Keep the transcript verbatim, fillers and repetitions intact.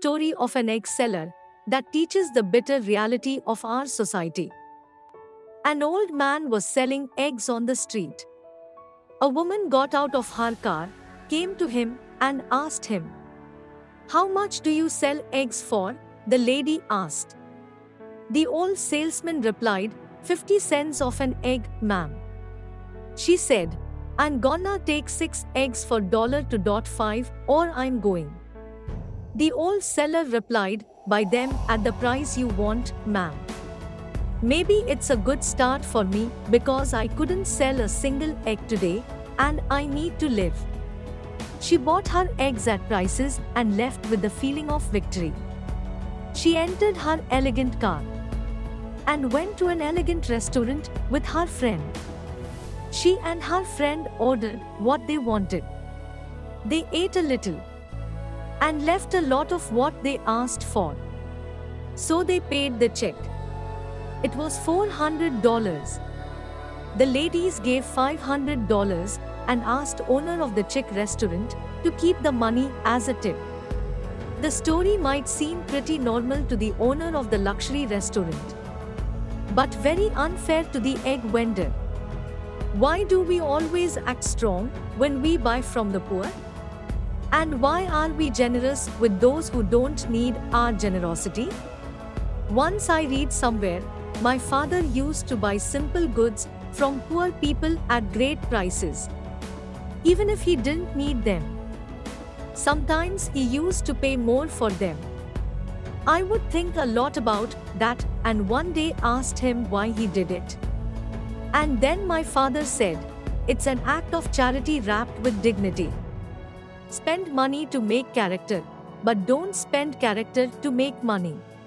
story of an egg seller that teaches the bitter reality of our society. An old man was selling eggs on the street. A woman got out of her car, came to him, and asked him, "How much do you sell eggs for?" the lady asked. The old salesman replied, fifty cents of an egg, ma'am." She said, "I'm gonna take six eggs for dollar to dot five, or I'm going." The old seller replied, "Buy them at the price you want, ma'am. Maybe it's a good start for me because I couldn't sell a single egg today and I need to live." She bought her eggs at prices and left with the feeling of victory. She entered her elegant car and went to an elegant restaurant with her friend. She and her friend ordered what they wanted. They ate a little and left a lot of what they asked for. So they paid the check. It was four hundred dollars. The ladies gave five hundred dollars and asked owner of the chick restaurant to keep the money as a tip. The story might seem pretty normal to the owner of the luxury restaurant, but very unfair to the egg vendor. Why do we always act strong when we buy from the poor? And why are we generous with those who don't need our generosity? Once I read somewhere, my father used to buy simple goods from poor people at great prices, even if he didn't need them. Sometimes he used to pay more for them. I would think a lot about that and one day asked him why he did it. And then my father said, "It's an act of charity wrapped with dignity. Spend money to make character, but don't spend character to make money."